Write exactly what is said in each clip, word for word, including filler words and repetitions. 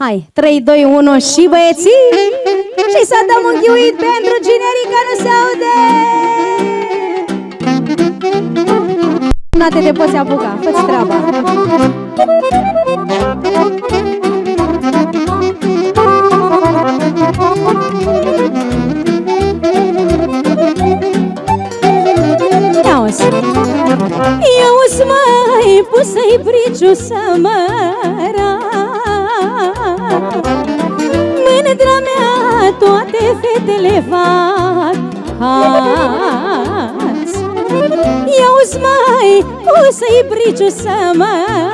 Hai, trei, doi, unu și băieții. Și să dăm un ghiuit pentru generica, nu se aude. Nate, te poți apuca, fă-ți treaba. Ia-o-s Ia-o-s mai pusă-i briciu să mă mândra mea toate fetele fac azi. Ia-o-s mai pusă-i briciu să mă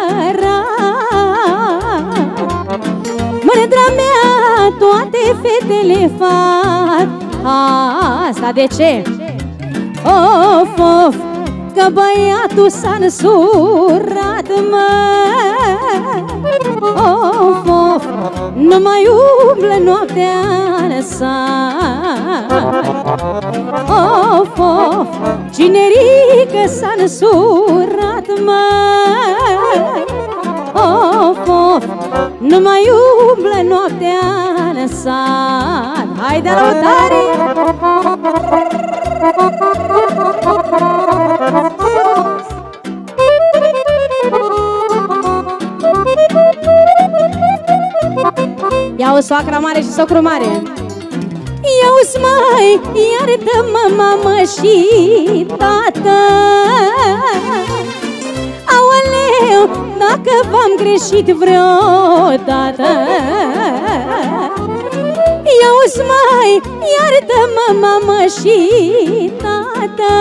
mândra mea toate fetele fac asta. De ce? Of, of, că băiatul s-a însurat, mă. Of, of, nu mai umblă noaptea în sat. Of, of, cinerică s-a însurat, mă. Of, of, nu mai umblă noaptea în sat. Haide, lăutare! Ia-o soacra mare și socru mare. Ia-o-s mai, iartă-mă, mamă și tată. Aoleu, dacă v-am greșit vreodată. Ia-o-s mai, iartă-mă, mamă și tată.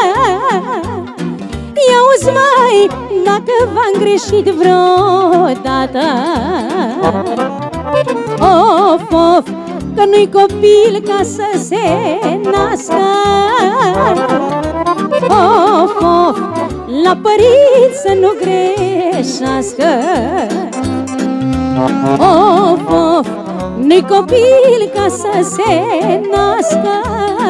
Ia-o-s mai, dacă v-am greșit vreodată. Of, of, că nu-i copil ca să se nască. Of, of, la părinți să nu greșească. Of, of, nu-i copil ca să se nască.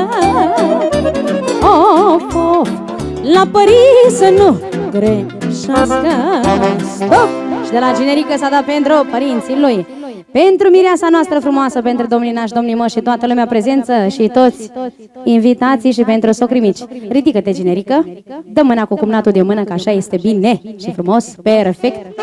Of, of, la părinți să nu greșească. Stop! Și de la generică s-a dat pentru părinții lui, pentru mireasa noastră frumoasă, pentru domnii nași, domnii mă și toată lumea prezență și toți invitații și pentru socrii mici. Ridică-te, generică, dă mâna cu cumnatul de mână, că așa este bine și frumos, perfect.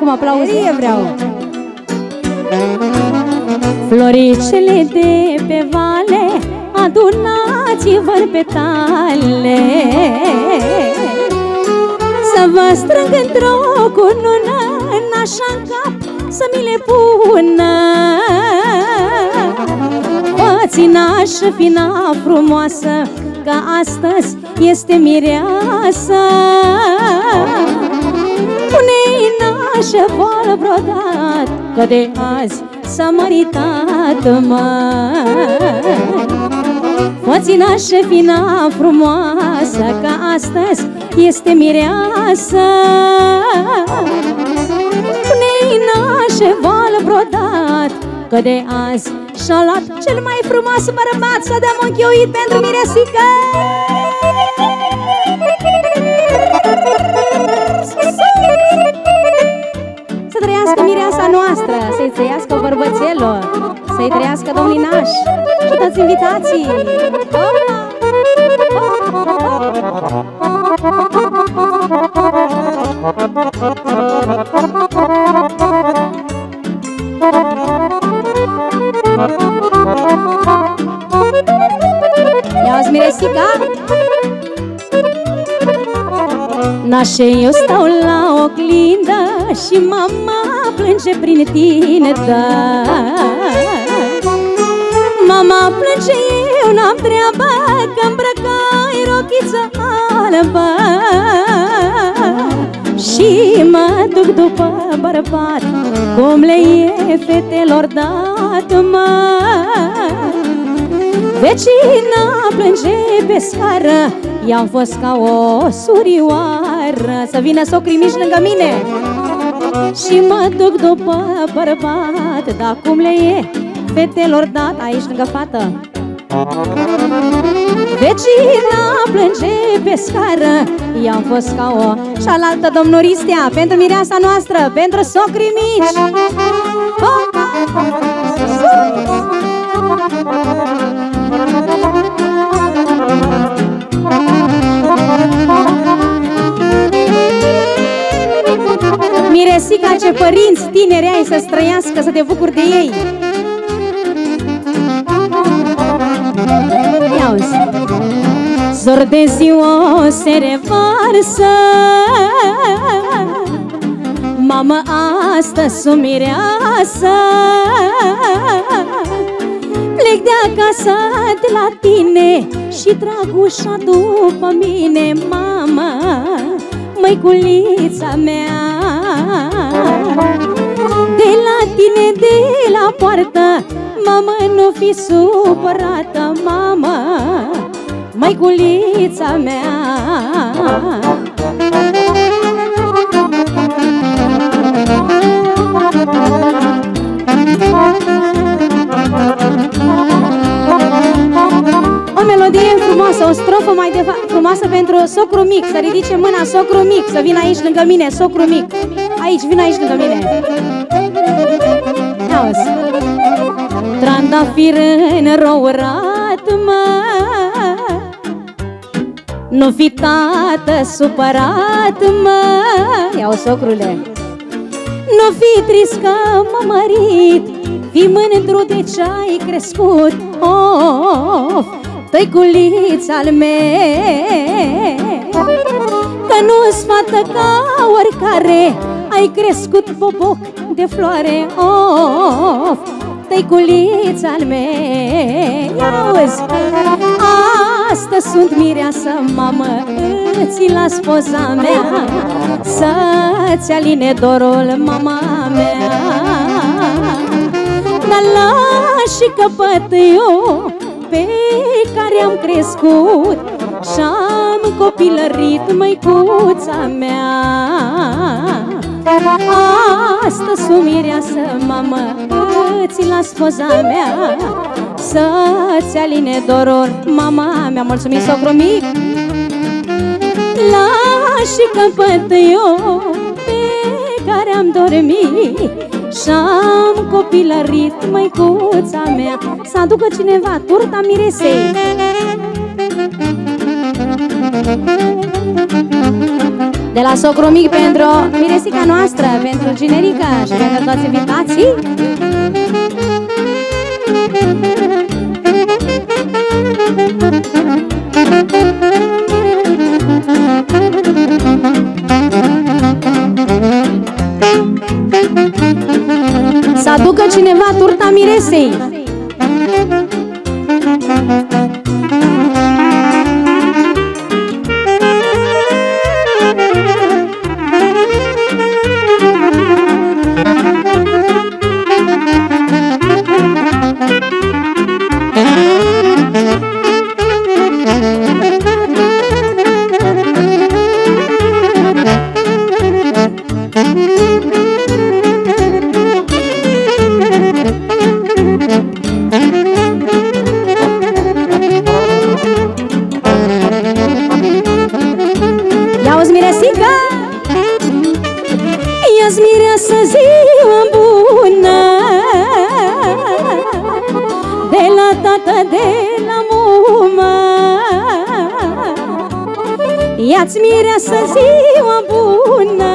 acum aplauze. Vreau. Floricele de pe vale, adunați-vă în petale, să vă strâng într-o cunună, în așa cap să mi le pună. Făținașă fina frumoasă, că astăzi este mireasă, pune-i nașă vol brodat, că de azi s-a măritat, măi. Făținașă fina frumoasă, că astăzi este mireasă, pune-i nașă vol brodat, că de azi și-a luat cel mai frumos bărbat. Să dăm un chioit pentru Miresica. Să trăiască mireasa noastră, să-i trăiască bărbățelul, să-i trăiască domnii nași și toți invitații. Ia-ți Miresica. Nașe, eu stau la oglindă și mama plânge prin tine, da. Mama plânge, eu n-am treabă, că îmbrăcai rochiță albă. Și mă duc după bărbat, cum le e fetelor dat, mă. Vecina plânge pe scară, i-am fost ca o surioară. Să vină socrii mici lângă mine. Și mă duc după bărbat, dar cum le e fetelor dat, aici lângă fată. Vecina plânge pe scară, i-am fost ca o cealaltă domnoristea. Pentru mireasa noastră, pentru socrii mici. Miresica, ce părinți tineri ai să străiască, să te bucuri de ei. Ia-uzi. Zor de ziua se revarsă, mamă, astăzi sunt mireasă. Plec de acasă de la tine și trag ușa după mine, mama, măiculița mea. De la tine, de la poartă, mamă, nu fi supărată, mama, măiculița mea. O melodie frumoasă, o strofă mai de frumoasă pentru socru mic. Să ridice mâna socru mic, să vină aici lângă mine, socru mic. Aici, vin aici lângă mine. Ia-uzi. Trandafir înrourat, mă, nu fi tată supărat, mă. Ia-o, socrule. Nu fi trist că m-am mărit, fii mândru de ce-ai crescut. Of, tăiculița-l meu, că nu-s fată ca oricare, ai crescut boboc de floare. Of, tăiculița-l meu. Ia-uzi. Astăzi sunt mireasă, mamă, îți las poza mea, să-ți aline dorul, mama mea. Dar lași căpăt eu pe care am crescut și-am copilărit, măicuța mea. Astăzi sunt mireasă, mamă, îți las poza mea, să-ți aline dorul, mama mea. Mulțumim, socru mic. Lași căpăt eu pe care am dormit și-am copilărit, măicuța mea. Să aducă cineva turta miresei. De la socru mic pentru miresica noastră, pentru Ginerica și pentru toți invitații. Să aducă cineva turta miresei. Ia-uzi miresica, ia-ți mireasă ziua bună, de la tată, de la mumă. Ia-ți mireasă ziua bună,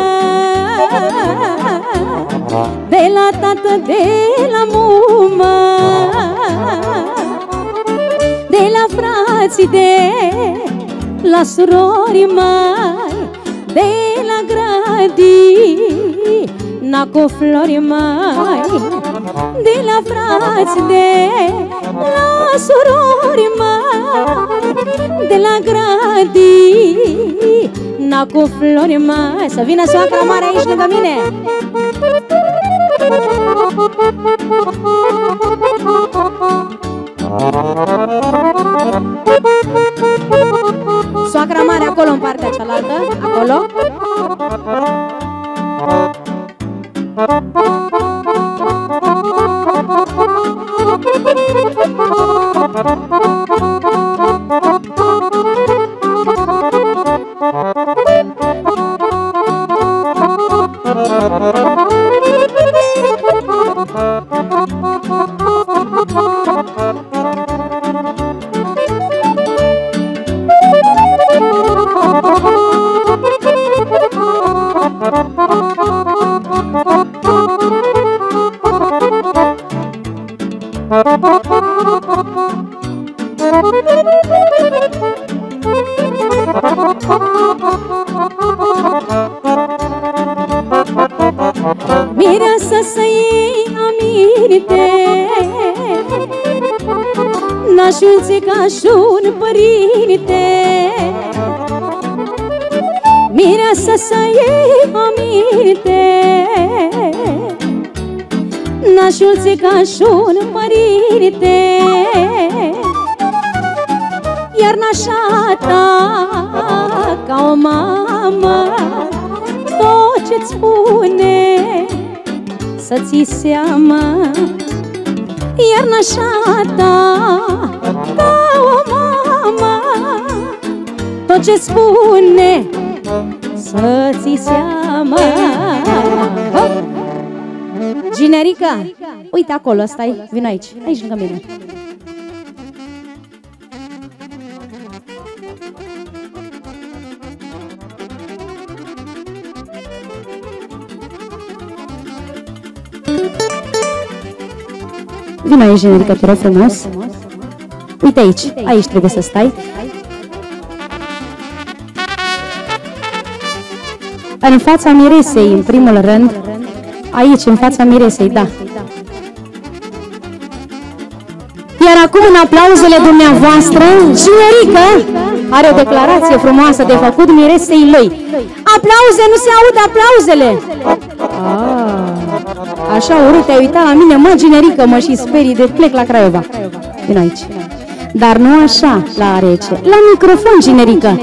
de la tată, de la mumă, de la frații, de la surori mai, de la grădina cu flori mai, de la frați, de la surori mai, de la grădina cu flori mai. Să vină soacra mare aici lângă mine. Soacra mare acolo în partea cealaltă, acolo. Mireasă să iei aminte, nașul-ți ca și-un părinte. Mireasă să iei aminte, nașul-ți ca și-un părinte. Iar nașa ta ca o mamă tot ce-ți spune să ții seama. Iar nașa ta ca o mamă tot ce-ți spune să ții seama. Ginerica, uite acolo, stai, vino aici, aici lângă mine. Vino aici, Ginerica, te rog frumos. Uite aici, aici trebuie să stai. În fața miresei, în primul rând. Aici, în fața miresei, da. Iar acum, în aplauzele dumneavoastră, Ginerica are o declarație frumoasă de făcut miresei lui. Aplauze, nu se aud aplauzele! Ah, așa urât te-ai uitat la mine, mă, Ginerica, mă, și sperii de plec la Craiova. Vino aici. Dar nu așa, la rece. La microfon, Ginerica.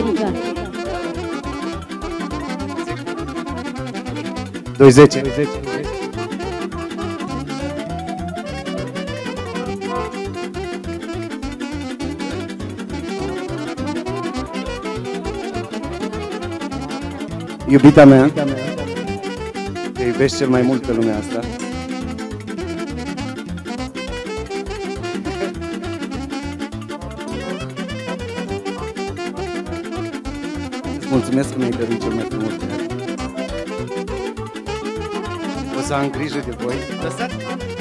douăzeci. Iubita mea, te iubești cel mai mult pe lumea asta. Îți mulțumesc că mi-ai dăruit cel mai frumos de azi. O să am grijă de voi. Lăsați?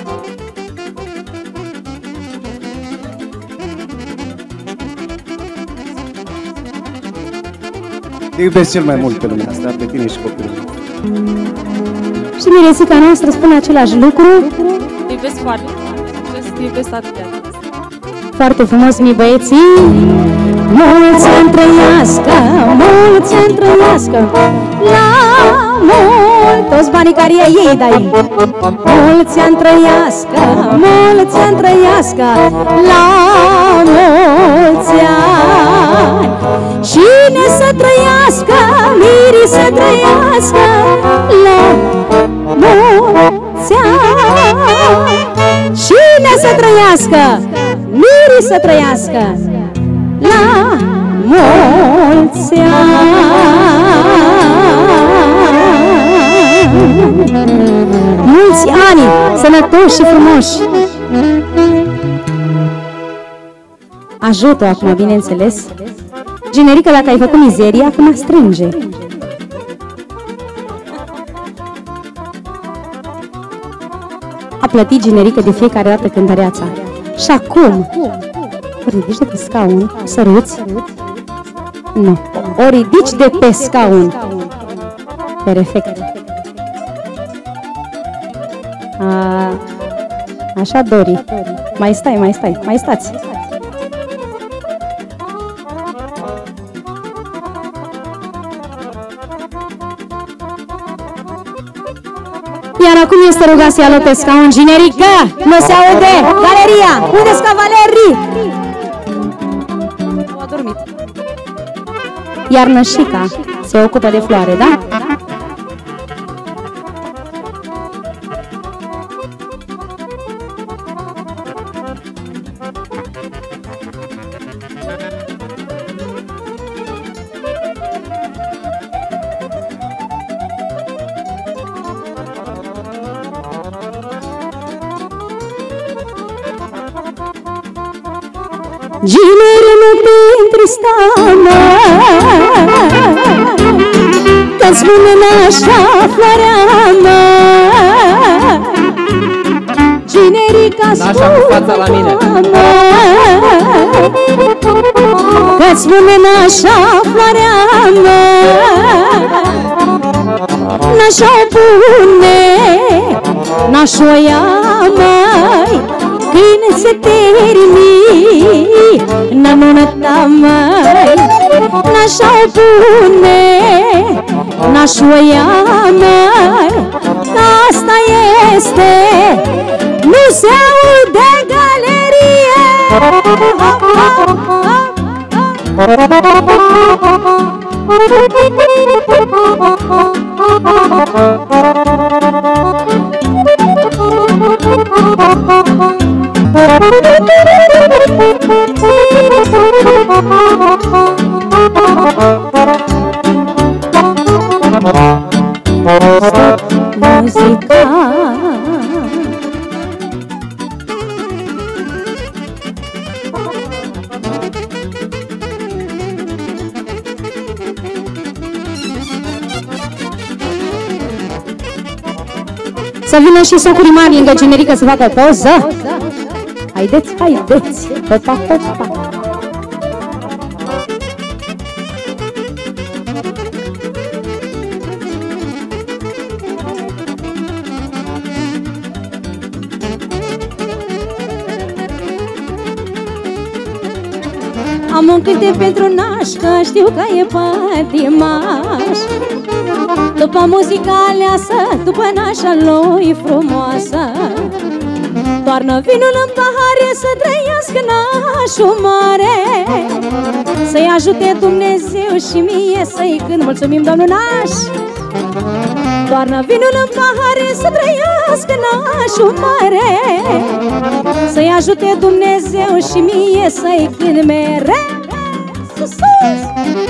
Te iubesc cel mai mult pe lumea asta, pe tine și copilul meu. Și Miresica noastră spune același lucru. Te iubesc foarte mult. Te iubesc atât de atât. Foarte frumos, mi băieții. Mulți ani trăiască, mulți ani trăiască, la mult. Toți banii care ei dai. Mulți ani trăiască, mulți ani trăiască, la mulți ani. Cine să trăiască, Miri să trăiască, la mulți ani. Cine să trăiască, Miri să trăiască, la mulți ani. Mulți ani, sănătoși și frumoși. Ajută acum, bineînțeles. Generică, dacă ai făcut mizeria, acum strânge. A plătit Generică de fiecare dată cântăreața. Și acum o ridici de pe scaun, săruți? Nu. O ridici de pe scaun. Perfect. A, așa, Dori. Mai stai, mai stai, mai stați. Iar acum este rugat să ia loc pe scaun Generică. Nu se aude. Galeria. Unde-s cavalerii? A dormit. Iar Nășica se ocupă de floare, da? Ginere nu te întristama, că-ți spune așa floarea mea. Generica spune că-ți spune așa floarea mea. N-așa-o pune, n-așa-o ia mai, când se termina nunăta mai. N-așa-o pune, n-așa-o ia mai, că asta este, nu se aude galerie. Muzica. Să vină și socurii mari lângă Generică să facă o poză. Haideți, haideți. Popa, popa. Am un cântec pentru naș, că știu că e pătimaș. După muzica aleasă, după nașa lui frumoasă, toarnă vinul în pahare, să trăiască nașul mare. Să-i ajute Dumnezeu și mie să-i cânt. Mulțumim, domnul naș. Toarnă vinul în pahare, să trăiască nașul mare. Să-i ajute Dumnezeu și mie să-i cânt mereu. Sus, sus.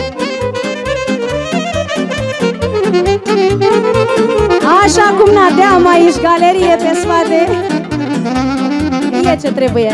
Așa cum n-aveam aici galerie pe spate, e ce trebuie.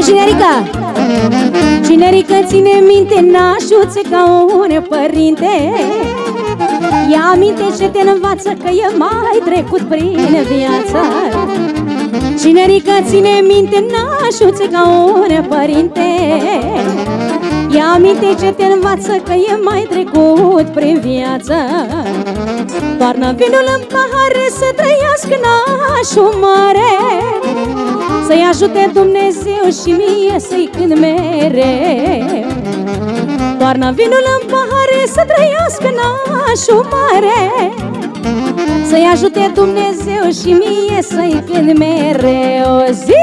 Cinerica! Cinerica, ține minte, nașuțe ca un părinte. Ia aminte ce te învață, că e mai trecut prin viață. Cinerica, ține minte, nașuțe ca un părinte. Ia aminte ce te învață, că e mai trecut prin viață. Toarnă vinul în pahare să trăiască nașul mare, să-i ajute Dumnezeu și mie să-i cânt mereu. Toarnă vinul în pahare să trăiască nașul mare, să-i ajute Dumnezeu și mie să-i cânt mereu. Zi!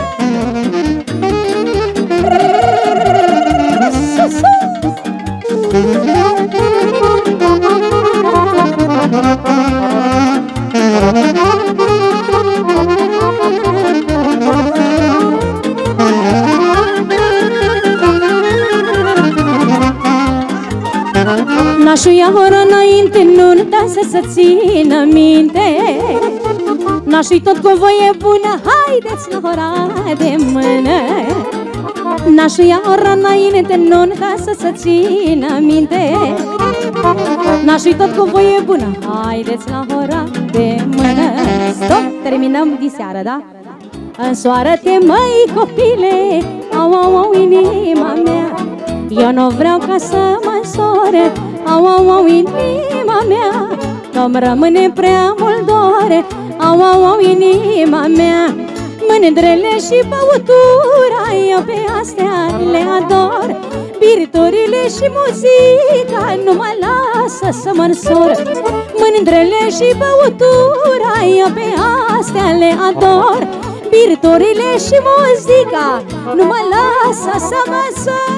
Nașul ia ora înainte, nunta să țină minte. Nașul-i tot cu voie bună, haideți la ora de mână. Nașul ia ora înainte, nunta să țină minte. Nașul-i tot cu voie bună, haideți la ora de mână. Stop, terminăm diseară, da? Însoară-te, măi, copile, au, au, au, inima mea. Eu nu vreau ca să mă însore, au, au, au, inima mea, că-mi rămâne prea mult dore, au, au, au, inima mea. Mândrele și băutura, eu pe astea le ador. Biriturile și muzica nu mă lasă să mă însor. Mândrele și băutura, eu pe astea le ador. Biriturile și muzica nu mă lasă să mă însor.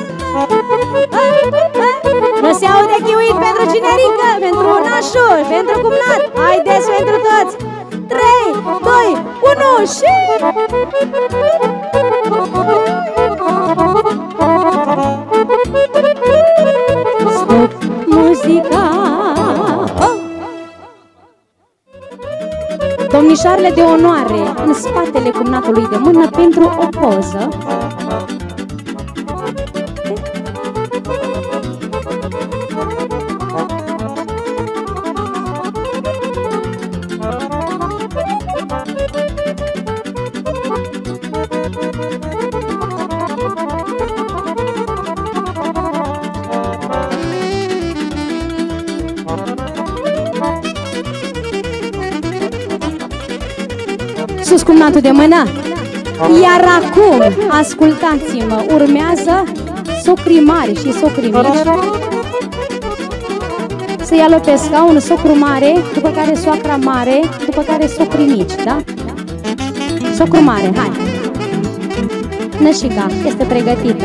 Nu se aude chiuit pentru Cinerica, pentru nașul, pentru cumnat. Haideți pentru toți! trei, doi, unu și... Stop muzica! Oh! Domnișoarele de onoare în spatele cumnatului de mână pentru o poză. Sus cumnatul de mână. Iar acum, ascultați-mă, urmează socrii mari și socrii mici. Să ia pe scaun socru mare, după care soacra mare, după care socrii mici, da? Socru mare, hai! Nășica este pregătită.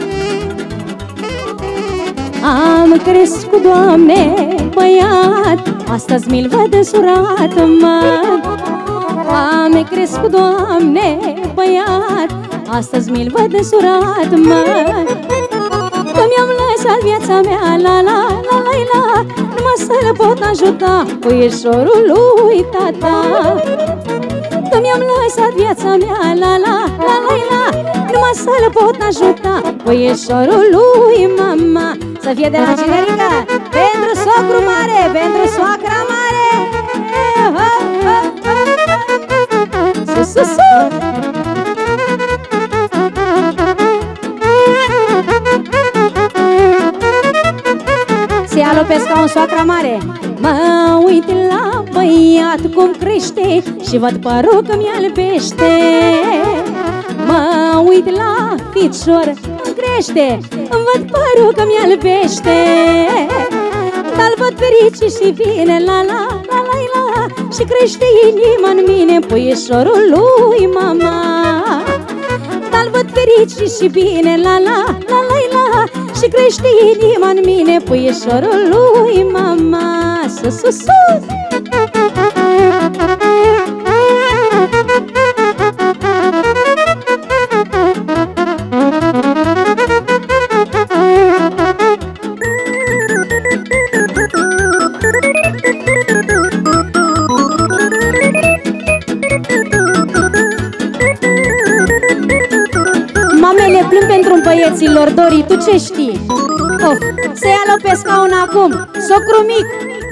Am crescut, Doamne, băiat, astăzi mi-l văd însurat, mă. Am crescut, Doamne, băiat, astăzi mi-l văd însurat, mă. Că mi-am lăsat viața mea, la la la la la, numai să-l pot ajuta puișorul lui tata. Că mi-am lăsat viața mea, la la la la la, numai să-l pot ajuta puișorul lui mama. Să fie de la Cinerica, pentru socru mare, pentru soacra mare. Sus, sus, sus. Se ia pe scaun soacra mare. Mă uit la băiat cum crește și văd părul că mi-albește. Mă uit la ficior cum crește, îmi văd părul că mi-albește. Dar-l văd fericit și vine, la la la la la, și crește inima în mine puișorul lui mama. Dar-l văd fericit și bine, la la la la la, și crește inima în mine puișorul lui mama. Sus, sus, sus! plâng pentru băieților, Dori, tu ce știi? Of, să ia-l pe scaun acum, socru mic!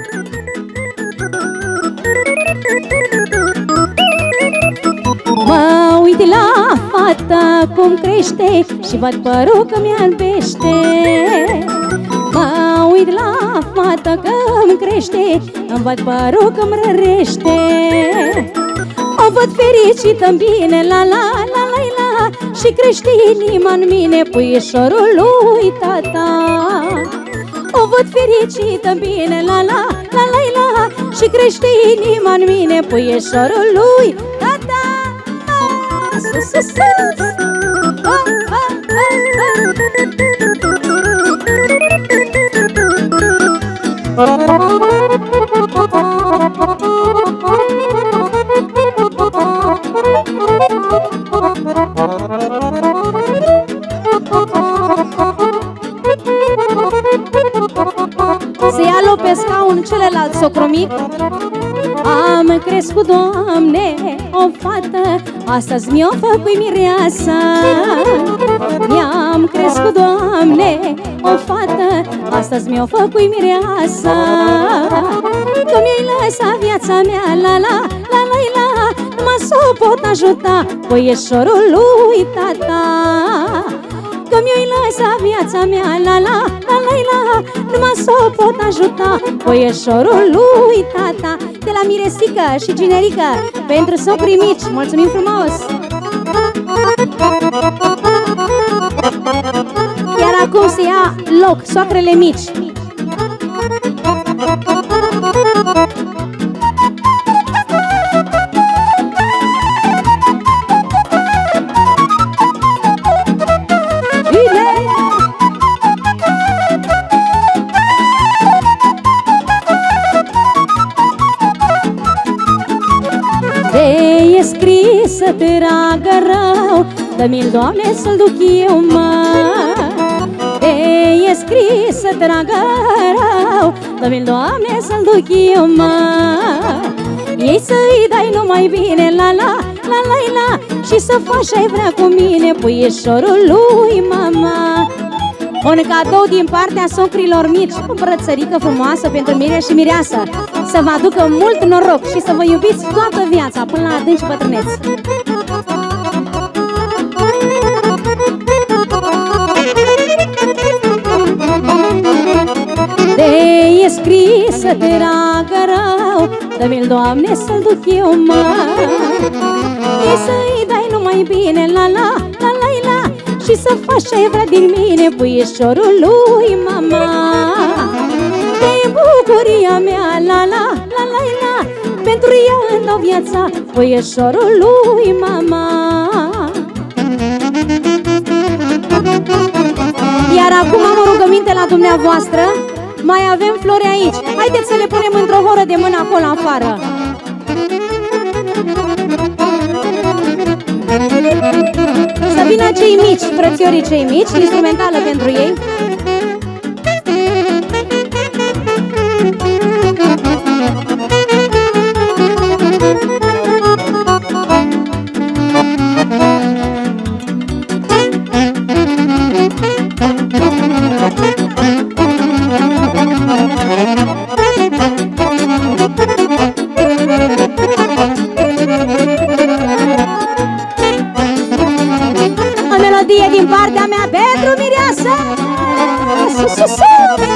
Mă uit la fata cum crește și văd părul că mi-albește. Mă uit la fata că-mi crește, îmi văd părul că-mi rărește. O văd fericită-n bine, la la la la la, și crește inima în mine, puișorul lui tata. O văd fericită-n bine, la la la la la, și crește inima în mine, puișorul lui tata. Sus, sus, sus. Oh, oh, să ia-l pe scaun celălalt socromic. Am crescut, Doamne, o fată, astăzi mi-o făcui mireasa. Mi-am crescut, Doamne, o fată, astăzi mi-o făcui mireasa. Că mi-ai lăsat viața mea, la la la la la, numai s-o pot ajuta puieșorul lui tata. Că mi-ai lăsat viața mea, la la la la la, numai s-o pot ajuta puieșorul lui tata. De la Miresică și Ginerică, pentru socrii mici, mulțumim frumos! Iar acum se ia loc soacrele mici. De-e scrisă, dragă rău, dă-mi-l, Doamne, să-l duc eu, mă. De-e scrisă, dragă rău, dă-mi-l, Doamne, să-l duc eu, mă. Ei să-i dai numai bine, la la la la la, și să faci ai vrea cu mine, puieșorul lui mama. Un cadou din partea socrilor mici, o brățărică frumoasă pentru Mirea și Mireasă. Să vă aducă mult noroc și să vă iubiți toată viața, până la adânci bătrâneți. De-e scrisă, dragă rău, dă-mi-l, Doamne, să-l duc eu, mă. E să-i dai numai bine, la la la la la, și să faci ce vrea din mine, puieșorul lui mama. De bucuria mea, la la la la la, pentru ea îmi dau viața, puieșorul lui mama. Iar acum am o rugăminte la dumneavoastră. Mai avem flori aici. Haideți să le punem într-o horă de mână acolo afară. Să vină cei mici, frățiorii cei mici, instrumentală pentru ei. Din partea mea pentru Mireasă. Sus, sus, sus.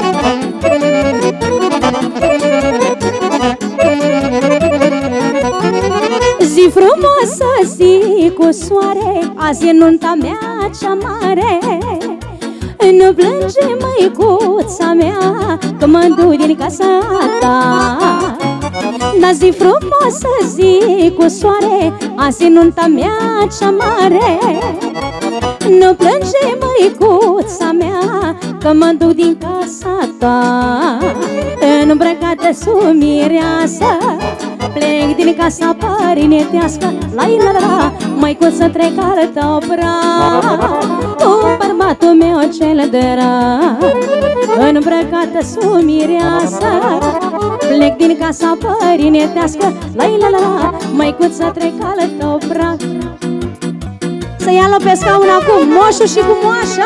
Zi frumoasă, zi cu soare, azi e nunta mea cea mare. Nu plânge, măicuța mea, că mă duc din casa ta. Da, zi frumoasă, zi cu soare, azi e nunta mea cea mare. Nu plânge, măicuța mea, că mă duc din casa ta. Îmbrăcată sub mireasă, plec din casa părinetească. La la la, măicuță, trec al tău braț, tu, bărbatul meu cel drag. Îmbrăcată sub mireasă, plec din casa părinetească. La la la, măicuță, trec al tău braț. Să ia-l pe scaun acum, moșul și cu moașa.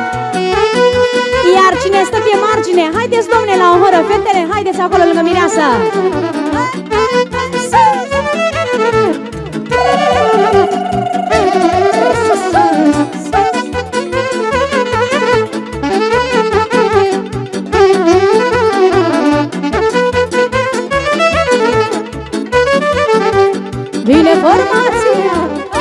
Iar cine stă pe margine, haideți domne la o horă, fetele, haideți acolo lângă mireasa. Vine formația.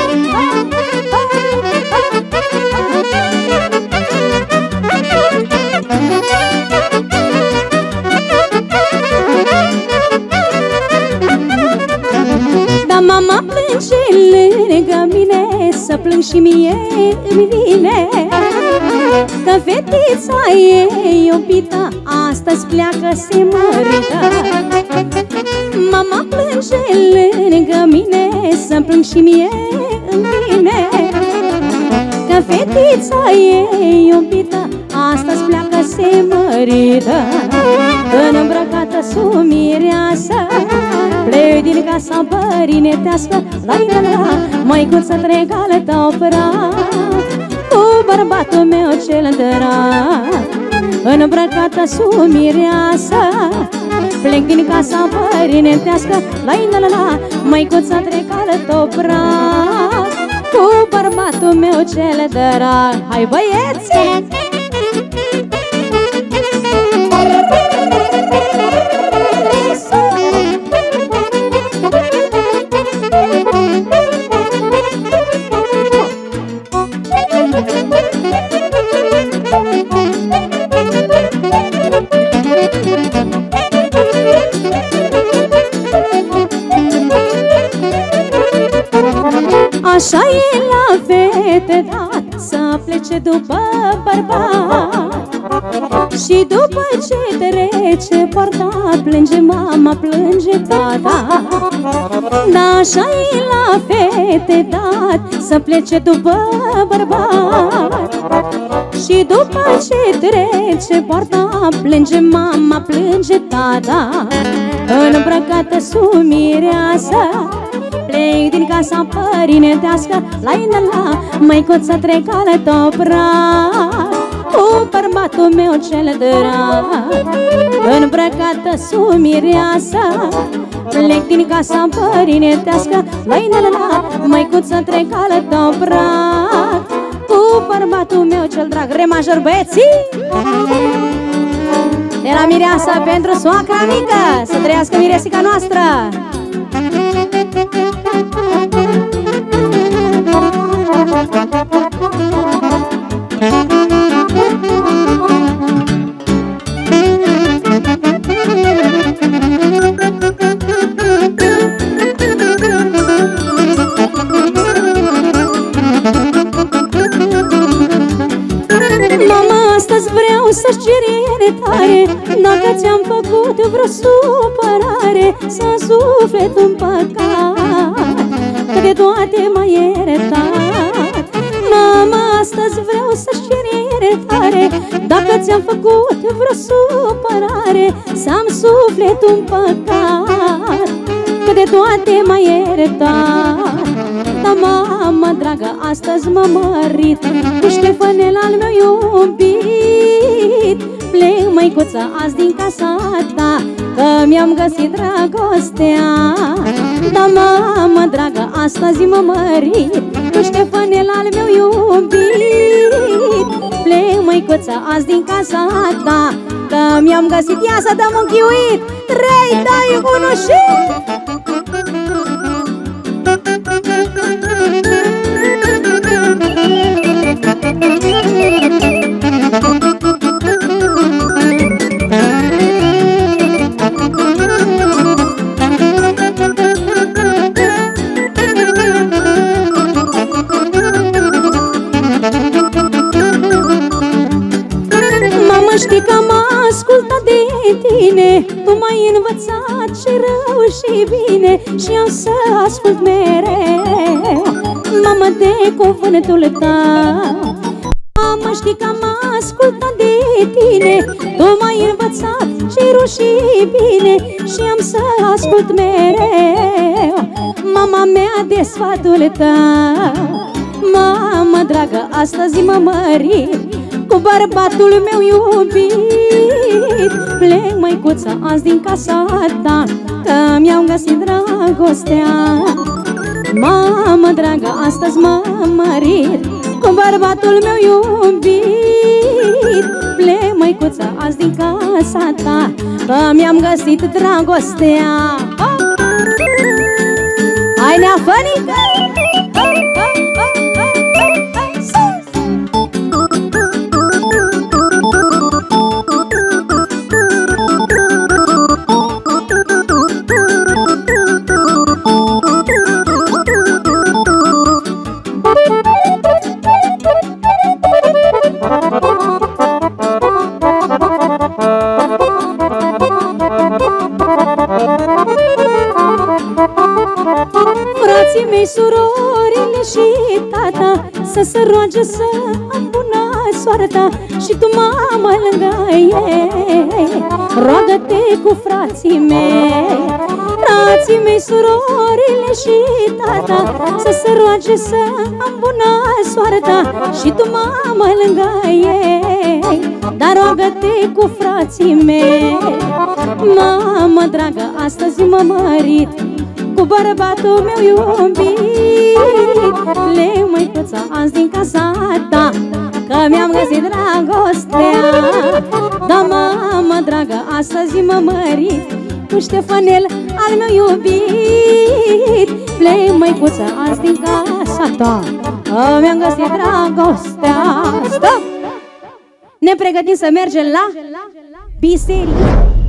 Da, mama plânge lângă mine, să plâng și mie îmi vine, că fetița ei iubita astăzi pleacă se mărită. Mama plânge lângă mine, să plâng și mie îmi vine, că fetița ei iubita astăzi pleacă se mărită. Îmbrăcată sub mireasă, plec din casa părinetească, la-i-la-la, măicuță tregală tău praf, cu bărbatul meu cel drag. Îmbrăcată sub mireasă, plec din casa părinetească, la-i-la-la, măicuță tregală tău praf, cu bărbatul meu cel drag. Hai băieți! Așa e la fete dat, să plece după bărbat, și după ce trece poarta, plânge mama, plânge tata. Da, așa e la fete dat, să plece după bărbat, și după ce trece poarta, plânge mama, plânge tata. Îmbrăcată sub mireasă, plec din casa părinetească, la-i-la-la, măicuță tregală tău praf, cu bărbatul meu cel drag. Îmbrăcată sub mireasă, plec din casa părinetească, la-i-la-la, măicuță tregală tău praf, cu bărbatul meu cel drag. Re major, băieții! De la mireasa pentru soacra mică, să trăiască miresica noastră! Mama, astăzi vreau să-ți cer iertare, dacă ți-am făcut vreo supărare, să-mi suflet un păcat, că de toate m-ai iertat. Mama, astăzi vreau să-ți cer iertare, dacă ți-am făcut vreo supărare, să-mi suflet un păcat, că de toate m-ai iertat. Da, mama dragă, astăzi m-am mărit cu Ștefanel al meu iubit. Plec, măicuță, azi din casa ta, că mi-am găsit dragostea. Da, mama dragă, astăzi m-am mărit cu Ștefanel al meu iubit. Plec, măicuță, azi din casa ta, că mi-am găsit. Ia să dăm un chiuit! Trei, doi, unu și... Mamă, știi că m-am ascultat de tine, tu m-ai învățat și rău și bine, și am să ascult mereu, mamă, de cuvântul tău. Mamă, știi că m-am ascultat de tine, tu m-ai învățat și rău și bine, și am să ascult mereu, mama mea, de sfatul tău. Mamă dragă, astăzi mă mărit cu bărbatul meu iubit. Plec, măicuță, azi din casa ta, că mi-au găsit dragostea. Mamă dragă, astăzi mă mărit cu bărbatul meu iubit. Plec, măicuță, azi din casa ta, că mi-am găsit dragostea. Hai, neafănică! Frații mei, surorile și tata să se roage să am bună soarta. Și tu, mamă, lângă ei, roagă-te cu frații mei. Frații mei, surorile și tata să se roage să am bună soarta. Și tu, mamă, lângă ei, dar roagă-te cu frații mei. Mamă dragă, astăzi mă mărit cu bărbatul meu iubit. Plec, măicuță, azi din casa ta, că mi-am găsit dragostea. Da, mamă dragă, astăzi mă mărit cu Ștefanel al meu iubit. Plec, măicuță, azi din casa ta, că mi-am găsit dragostea. Stop! Ne pregătim să mergem la biserică.